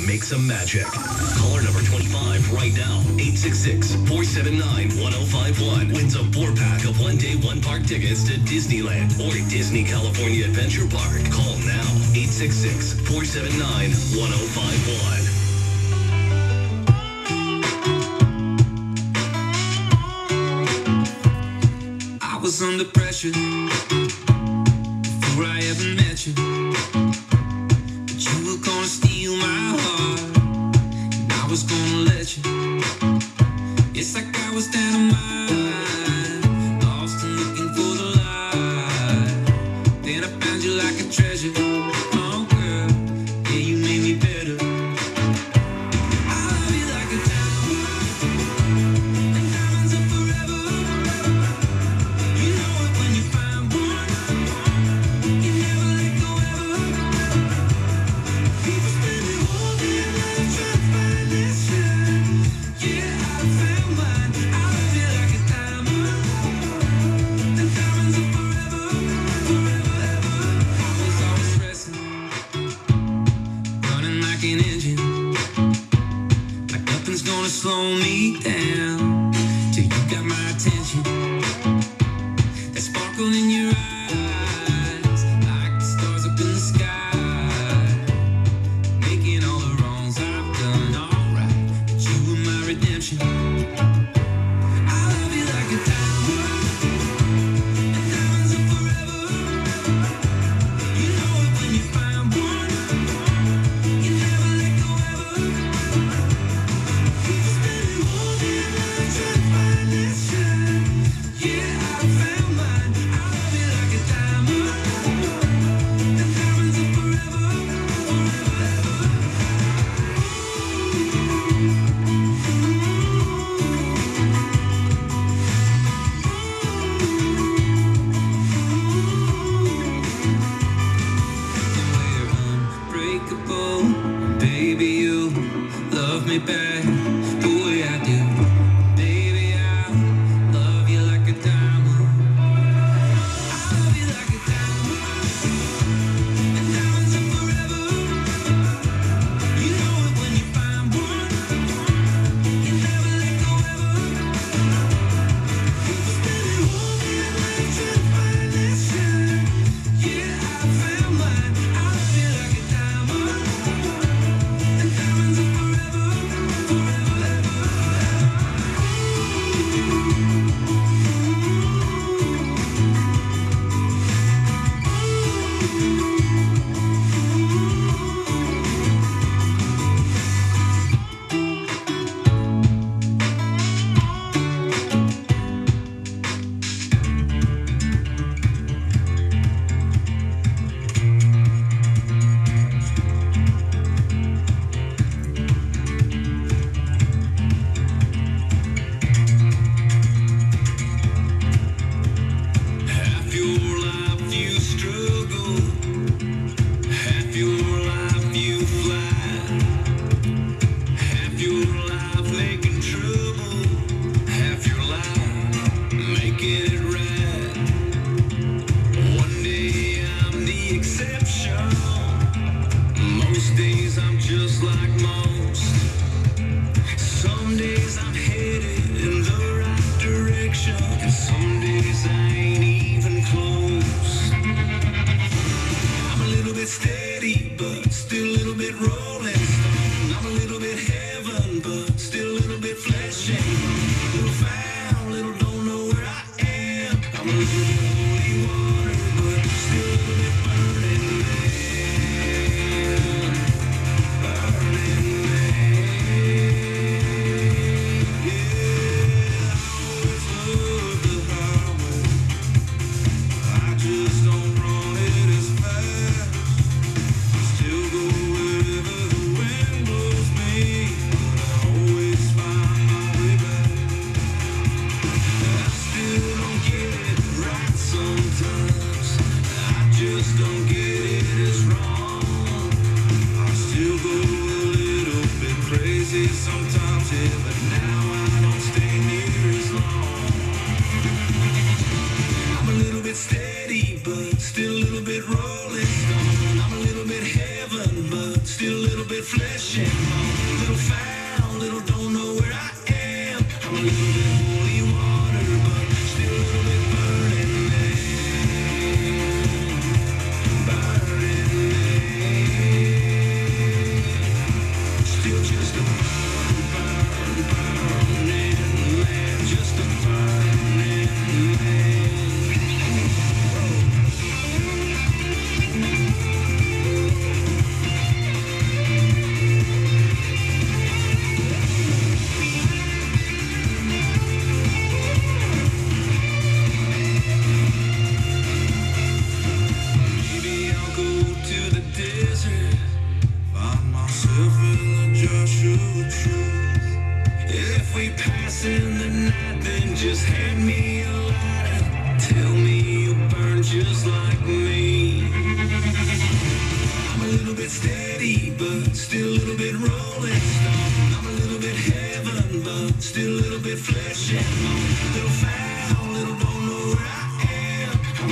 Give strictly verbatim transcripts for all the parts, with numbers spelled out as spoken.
make some magic. Caller number twenty-five right now. eight six six, four seven nine, one oh five one wins a four-pack of one-day one-park tickets to Disneyland or Disney California Adventure Park. Call now. eight six six, four seven nine, one oh five one. I was under pressure before I ever met you, but you were gonna steal my heart, and I was gonna let you. It's like I was dynamite, lost and looking for the light. Then I found you like a treasure. Oh girl, yeah, you made me better. I love you like a diamond, and diamonds are forever. You know it when you find one, you never let go ever. People spend their whole damn life trying to find this shine. Yeah, I found mine. I love you like a diamond.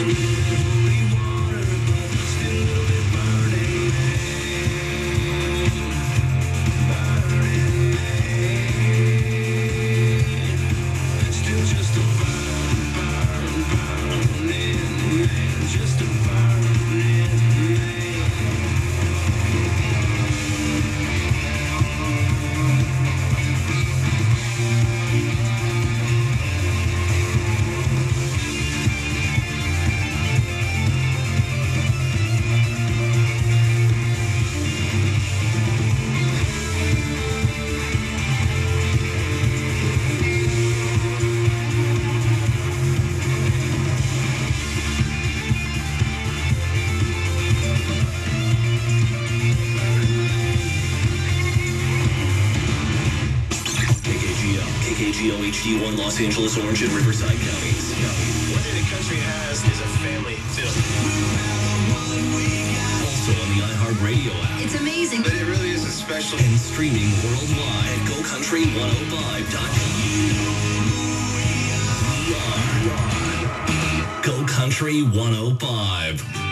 K K G O H D one Los Angeles, Orange, and Riverside counties. One thing the country has is a family feel. Also on the iHeartRadio app. It's amazing. But it really is a special. And streaming worldwide at go country one oh five dot com. We are Go Country one oh five.